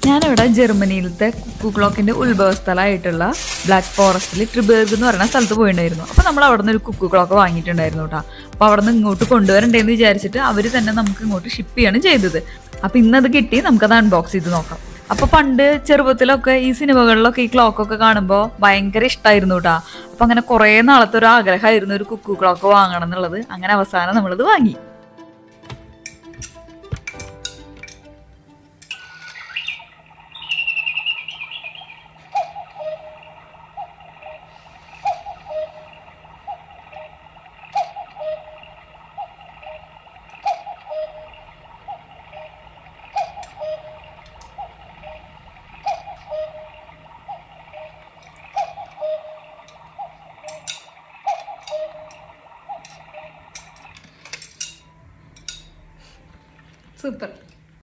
ഞാനിവിടെ ജർമ്മനിയിലത്തെ കുക്കു ക്ലോക്കിന്റെ ഉത്ഭവസ്ഥലമായിട്ടുള്ള ബ്ലാക്ക് ഫോറസ്റ്റിൽ ട്രിബേർഗ് എന്ന് പറയുന്ന സ്ഥലത്ത് പോയിട്ടുണ്ടായിരുന്നു. അപ്പോൾ നമ്മൾ അവിടെ നിന്ന് ഒരു കുക്കു ക്ലോക്ക് വാങ്ങിയിട്ടുണ്ടായിരുന്നു കേട്ടോ. അപ്പോൾ അവിടെ നിന്ന് ഇങ്ങോട്ട് കൊണ്ടുവരണ്ടേന്ന് വിചാരിച്ചിട്ട് അവർ തന്നെ നമുക്ക് ഇങ്ങോട്ട് ഷിപ്പ് ചെയ്യാണ് ചെയ്തത്. അപ്പോൾ ഇന്നത് കിട്ടി, നമുക്കത് അൺബോക്സ് ചെയ്ത് നോക്കാം. അപ്പോൾ പണ്ട് ചെറുപ്പത്തിലൊക്കെ ഈ സിനിമകളിലൊക്കെ ഈ ക്ലോക്കൊക്കെ കാണുമ്പോൾ ഭയങ്കര ഇഷ്ടമായിരുന്നു കേട്ടോ. അപ്പോൾ അങ്ങനെ കുറേ നാളത്തെ ഒരു ആഗ്രഹമായിരുന്നു ഒരു കുക്കു ക്ലോക്ക് വാങ്ങണം എന്നുള്ളത്. അങ്ങനെ അവസാനം നമ്മളത് വാങ്ങി. Super.